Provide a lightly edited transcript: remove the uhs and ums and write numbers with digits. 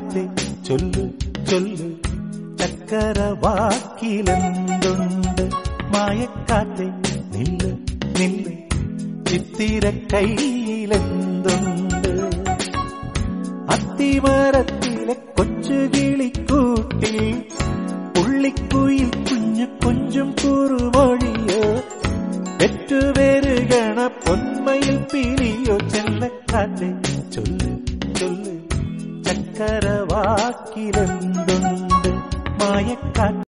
മായക്കാറ്റേ ചൊല്ലു ചൊല്ലു ചക്കരവാക്കിലെന്തുണ്ട് മായക്കാറ്റേ നില്ല് നില്ല് ചിത്തിര കയ്യിലെന്തുണ്ട് അത്തിമരത്തിലെ കൊച്ചു കിളിക്കൂട്ടിൽ പുള്ളിക്കുയിൽ കുഞ്ഞു കൊഞ്ചും കുറുമൊഴിയോ പെറ്റുവരുകണ പൊന്മയിൽ പിലിയോ ചെല്ലക്കാറ്റേ ചൊല്ലു ചൊല്ലു ചക്കരവാക്കിലെന്തുണ്ട് മായക്കാറ്റ്